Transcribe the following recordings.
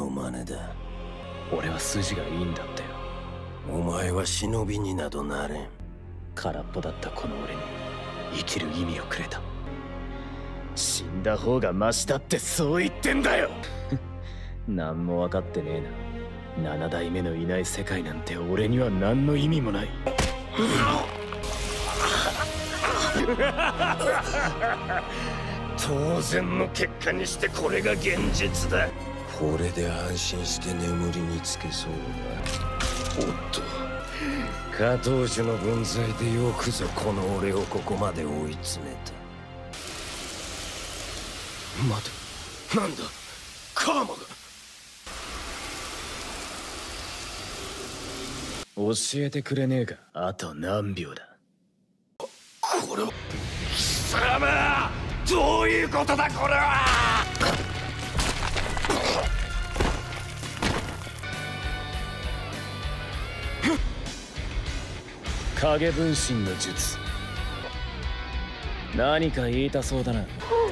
の真似だ。 俺は筋がいいんだってよ。 お前は忍びになどなれん。 空っぽだったこの俺に生きる意味をくれた。死んだ方がマシだってそう言ってんだよ。何も分かってねえな。7代目のいない世界なんて俺には何の意味もない。当然の結果にしてこれが現実だ。 これで安心して眠りにつけそうだ。おっと、下等種の分際でよくぞこの俺をここまで追い詰めた。 待て、なんだカーマが。教えてくれねえか。あと何秒だ。これは貴様、どういうことだこれは。影分身の術、何か言いたそうだな。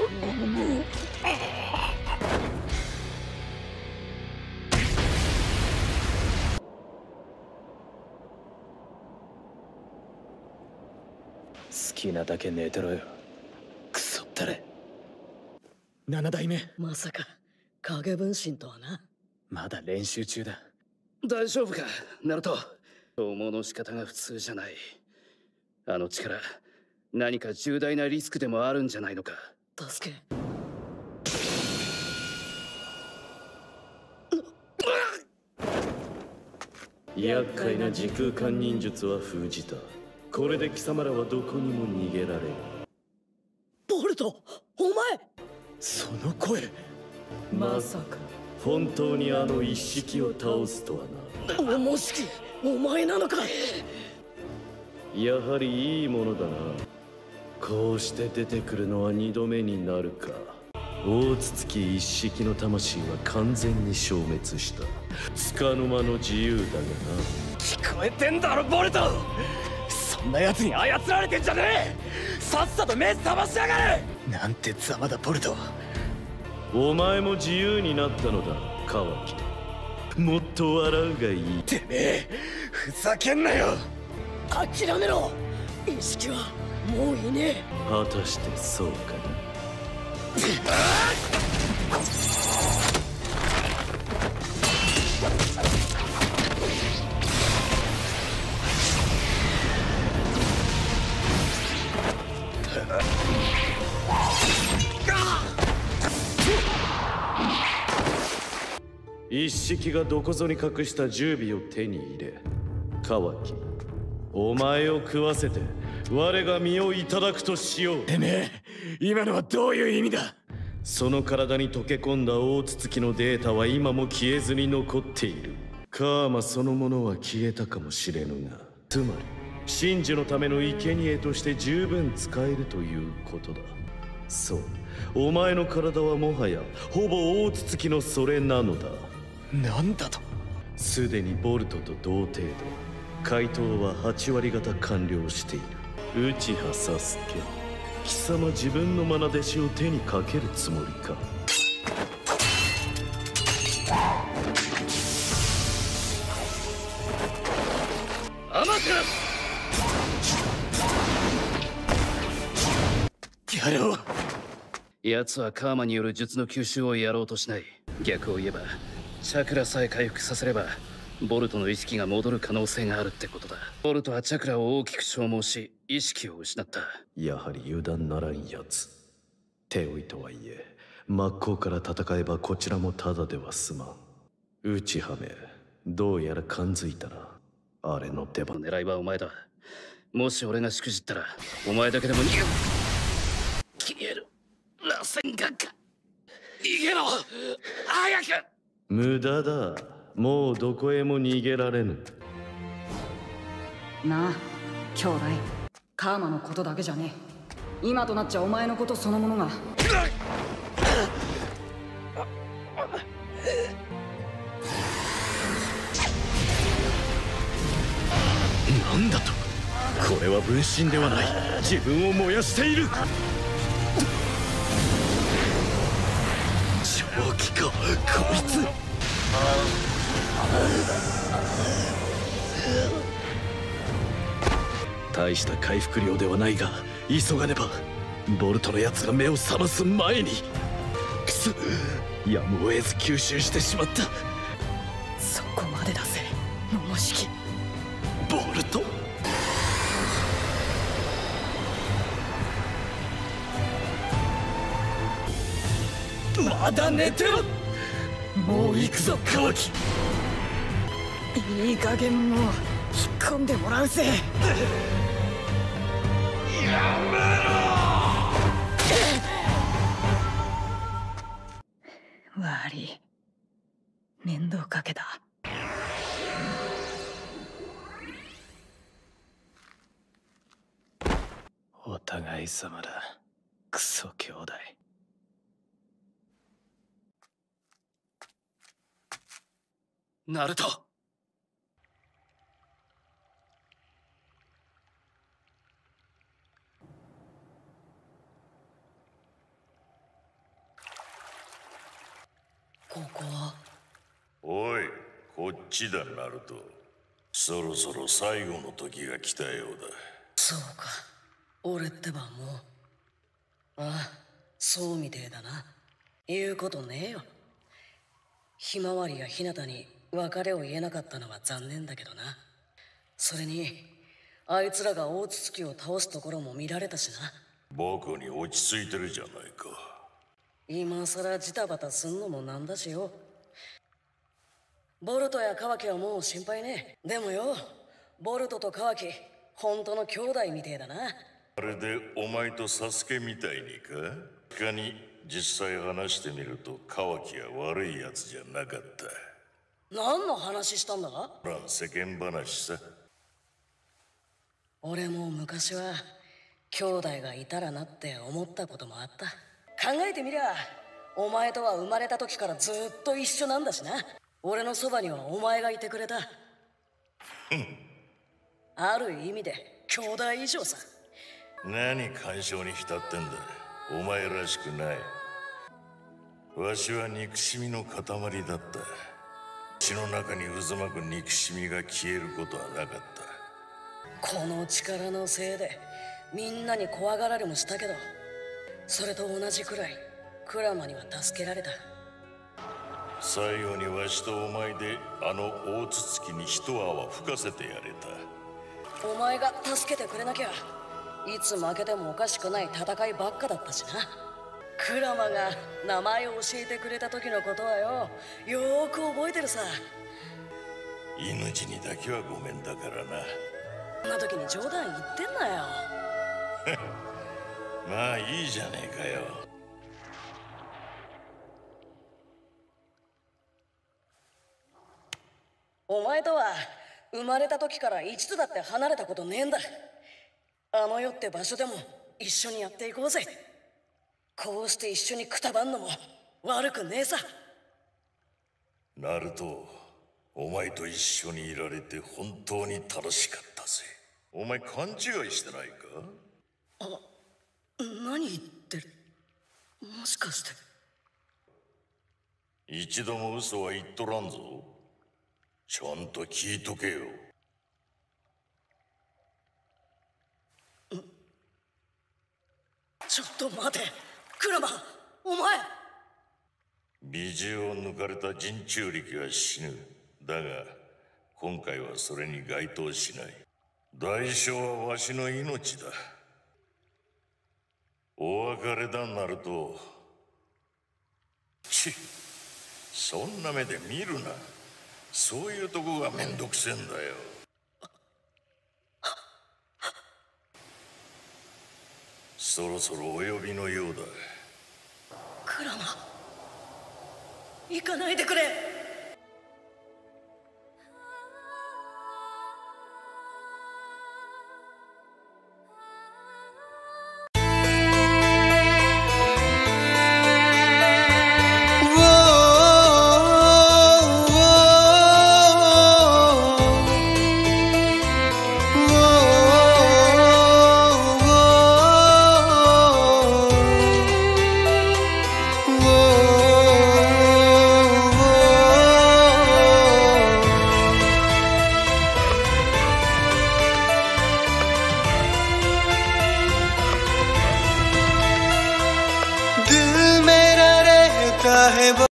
好きなだけ寝てろよ、クソったれ。7代目、 まさか影分身とはな。 まだ練習中だ。 大丈夫かナルト。消耗の仕方が普通じゃない。あの力、何か重大なリスクでもあるんじゃないのか。 助け。 厄介な時空間忍術は封じた。これで貴様らはどこにも逃げられる。 ボルト、お前。 その声、 まさか本当にあの一式を倒すとはな。 おもしきお前なのか。 やはりいいものだな。こうして出てくるのは2度目になるか。大筒木一式の魂は完全に消滅した。束の間の自由だがな。 聞こえてんだろボルト。そんな奴に操られてんじゃねえ。さっさと目覚ましやがれ。なんてざまだボルト。 お前も自由になったのだカワキ。もっと笑うがいい。 てめえふざけんなよ。 諦めろ。意識はもういねえ。 果たしてそうかな。一式がどこぞに隠した十尾を手に入れ、カワキ、お前を食わせて我が身をいただくとしよう。 てめえ今のはどういう意味だ。 その体に溶け込んだ大筒木のデータは今も消えずに残っている。カーマそのものは消えたかもしれぬが、つまり真珠のための生贄として十分使えるということだ。そう、お前の体はもはやほぼ大筒木のそれなのだ。 なんだと。 すでにボルトと同程度、解凍は8割方完了している。内葉サスケ、貴様自分の愛弟子を手にかけるつもりか。 甘くやろう。 奴はカーマによる術の吸収をやろうとしない。逆を言えばチャクラさえ回復させればボルトの意識が戻る可能性があるってことだ。ボルトはチャクラを大きく消耗し意識を失った。 やはり油断ならんやつ。手負いとはいえ真っ向から戦えばこちらもただでは済まん。内葉め、どうやら感づいたな。あれの出番。 狙いはお前だ。もし俺がしくじったらお前だけでも逃げる。螺旋眼か。逃げろ早く。 無駄だ。もうどこへも逃げられぬ。 なあ兄弟、カーマのことだけじゃねえ。今となっちゃお前のことそのものが。 なんだと。これは分身ではない。自分を燃やしている。正気かこいつ。 大した回復量ではないが急がねば。ボルトのやつが目を覚ます前に。くそ、やむを得ず吸収してしまった。 そこまでだぜ桃式。 ボルト、まだ寝てろ。もう行くぞカワキ。 いい加減もう引っ込んでもらうぜ。 やめろ。 悪い、面倒かけた。 お互い様だ、クソ兄弟。 ナルト、 ここは。 おい、こっちだナルト。そろそろ最後の時が来たようだ。 そうか、俺ってばもう。ああ、そうみてえだな。言うことねえよ。ひまわりやひなたに別れを言えなかったのは残念だけどな。それにあいつらが大筒木を倒すところも見られたしな。 僕に落ち着いてるじゃないか。 今さらジタバタすんのもなんだしよ。ボルトやカワキはもう心配ねえ。でもよ、ボルトとカワキ本当の兄弟みてえだな。 あれでお前とサスケみたいにか。確かに実際話してみるとカワキは悪いやつじゃなかった。 何の話したんだ？ ほら世間話さ。 俺も昔は兄弟がいたらなって思ったこともあった。考えてみりゃお前とは生まれた時からずっと一緒なんだしな。俺のそばにはお前がいてくれた。ある意味で兄弟以上さ。 何感傷に浸ってんだ。お前らしくない。わしは憎しみの塊だった。血の中に渦巻く憎しみが消えることはなかった。 この力のせいでみんなに怖がられもしたけど、それと同じくらいクラマには助けられた。 最後にわしとお前であの大筒木に一泡吹かせてやれた。 お前が助けてくれなきゃいつ負けてもおかしくない戦いばっかだったしな。クラマが名前を教えてくれた時のことはよ、よーく覚えてるさ。 命にだけはごめんだからな。 そんな時に冗談言ってんなよ。 まあいいじゃねえかよ。 お前とは生まれた時から一度だって離れたことねえんだ。あの世って場所でも一緒にやっていこうぜ。こうして一緒にくたばんのも悪くねえさ。 ナルト、お前と一緒にいられて本当に楽しかったぜ。お前勘違いしてないか？ 何言ってる？もしかして。 一度も嘘は言っとらんぞ。ちゃんと聞いとけよ。 ちょっと待て、クラマ、お前。 美獣を抜かれた人中力は死ぬ。だが今回はそれに該当しない。代償はわしの命だ。お別れだナルト。そんな目で見るな。そういうとこがめんどくせえんだよ。そろそろお呼びのようだ。 クラマ、行かないでくれ。 है वो